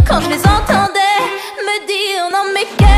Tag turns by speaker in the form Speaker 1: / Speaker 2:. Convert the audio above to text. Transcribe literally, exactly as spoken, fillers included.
Speaker 1: quand je les entendais me dire non mais quel